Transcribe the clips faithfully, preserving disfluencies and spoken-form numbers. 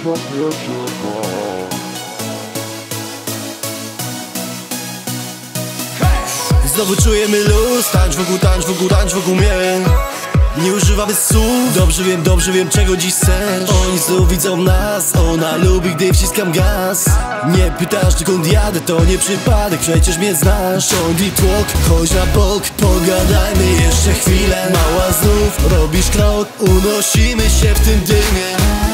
Znowu czujemy luz, tańcz wokół, tańcz wokół, tańcz wokół mnie. Nie używamy słów, dobrze wiem, dobrze wiem czego dziś chcesz. Oni znów widzą nas, ona lubi gdy wciskam gaz. Nie pytasz dokąd jadę, to nie przypadek, przecież mnie znasz. Ciągnij tłok, chodź na bok, pogadajmy jeszcze chwilę. Mała znów, robisz krok, unosimy się w tym dymie.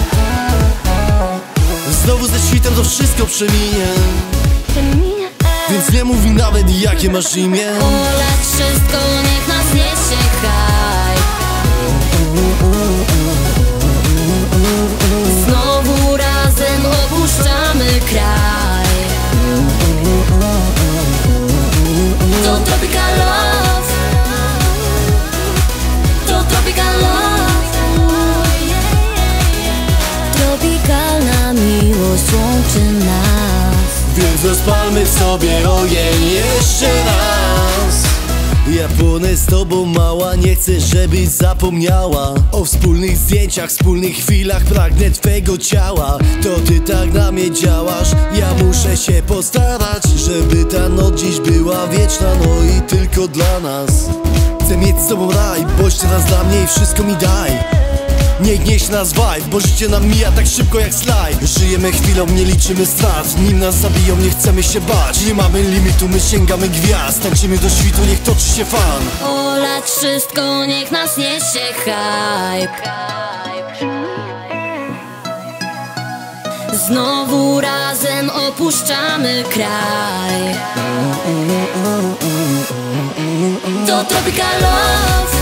Znowu ze świtem to wszystko przeminie, więc nie mów mi nawet jakie masz imię. Olać wszystko, niech nas niesie haj. Znowu razem opuszczamy kraj. To Tropical Love, to Tropical Love. Tropikalna miłość łączy nas, więc rozpalmy w sobie ogień jeszcze raz. Ja płonę z tobą mała, nie chcę żebyś zapomniała o wspólnych zdjęciach, wspólnych chwilach, pragnę twego ciała. To ty tak na mnie działasz, ja muszę się postarać, żeby ta noc dziś była wieczna, no i tylko dla nas. Chcę mieć z tobą raj, boś teraz dla mnie i wszystko mi daj. Niech niesie nas vibe, bo życie nam mija tak szybko jak slajd. Żyjemy chwilą, nie liczymy strat, nim nas zabiją, nie chcemy się bać. Nie mamy limitu, my sięgamy gwiazd, tańczymy do świtu, niech toczy się fan. Olać wszystko, niech nas niesie hype. Znowu razem opuszczamy kraj. To Tropical Love,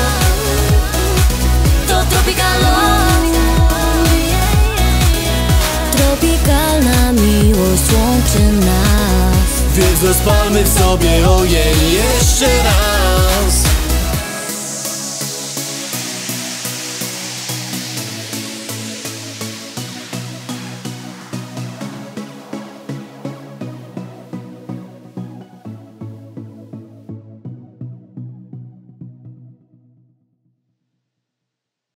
to Tropical Love. Tropikalna miłość łączy nas, więc rozpalmy w sobie ogień jeszcze raz.